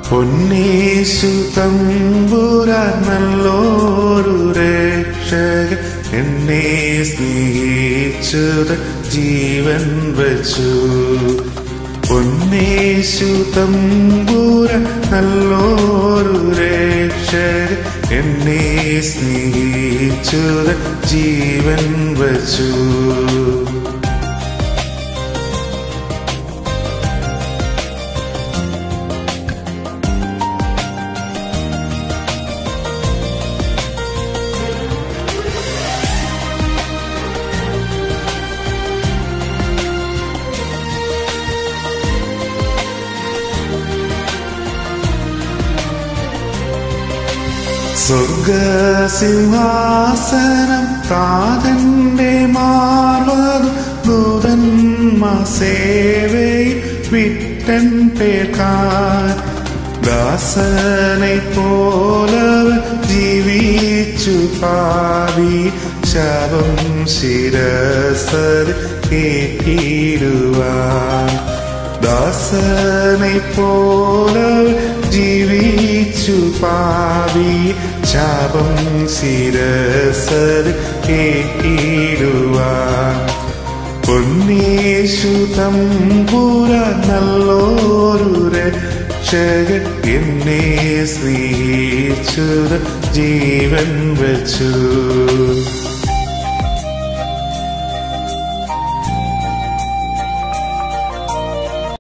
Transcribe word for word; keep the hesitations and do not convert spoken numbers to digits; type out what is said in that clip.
പൊന്നേശു തമ്പുരാൻ നല്ലോരു രക്ഷകൻ എന്നെ സ്നേഹിച്ചത് ജീവൻ വച്ചു. പൊന്നേശു തമ്പുരാൻ നല്ലോരു രക്ഷകൻ എന്നെ സ്നേഹിച്ചത് ജീവൻ വച്ചു. സ്വർഗസിംഹാസനം താതന്റെ മാർവതും ദൂതന്മാർ സേവയിൽ വിട്ടൻ പേർക്കാൻ. ദാസനെ പോലവൻ ജീവിച്ചു പാവി ശാപം ശിരസ്സതിൽ ഏറ്റിടുവാൻ. ദാസനെ പോലവൻ ജീവിച്ചു പാവി ശാപം ശിരസ്സതിൽ ഏറ്റിടുവാൻ. പൊന്നേശു തമ്പുരാൻ നല്ലോരു രക്ഷകൻ എന്നെ സ്നേഹിച്ചത് ജീവൻ വച്ചു.